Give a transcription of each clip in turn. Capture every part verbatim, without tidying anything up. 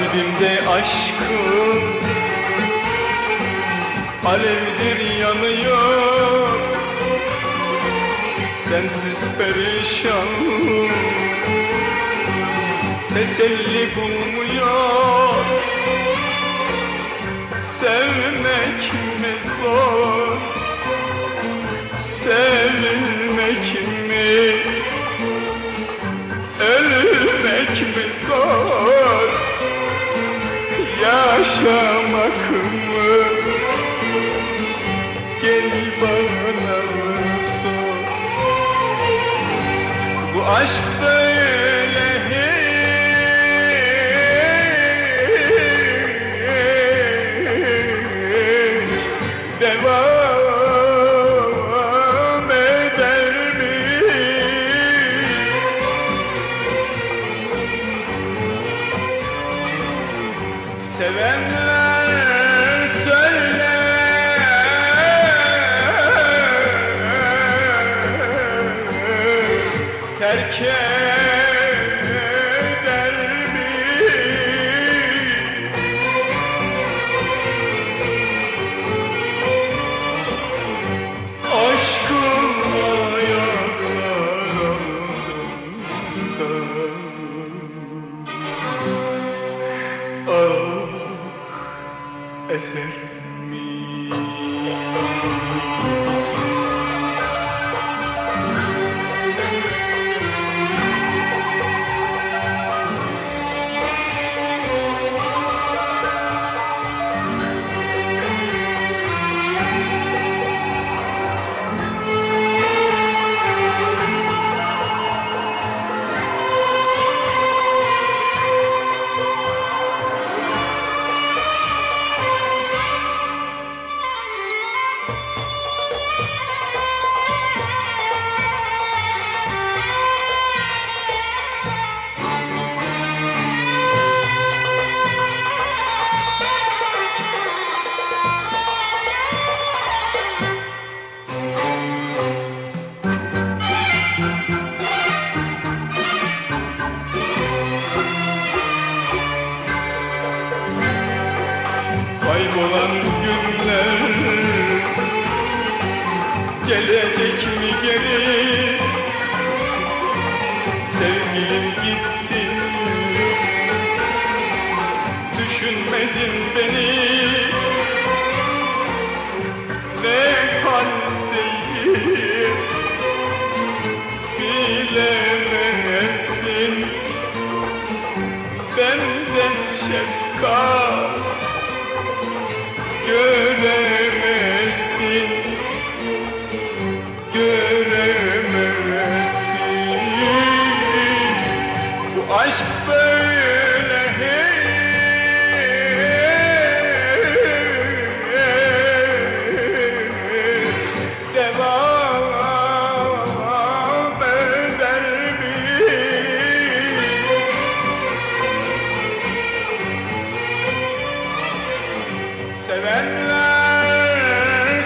Kalbimde aşkın alevdir yanıyor, sensiz perişanım, teselli bulmuyor. Sevmek mi zor, sevilmek mi, ölmek mi zor, yaşamak mı? Gel bana sor. Bu aşk böyle hiç devam eder mi? Sevenler söyler, terk eder mi? Aşkın ayaklar altında, ah eser mi? Kaybolan günler gelecek mi geri? Sevgilim gitti, düşünmedin beni. Ne haldeyim bilemezsin, benden şefkat göremezsin, göremezsin. Bu aşk böyle devam eder mi? Sevenler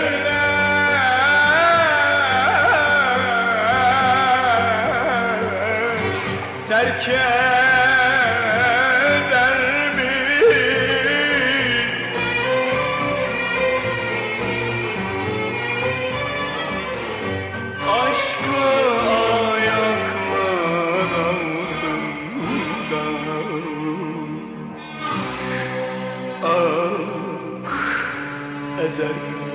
söyler, terk eder mi? Aşkı ayaklar altında, ah ezer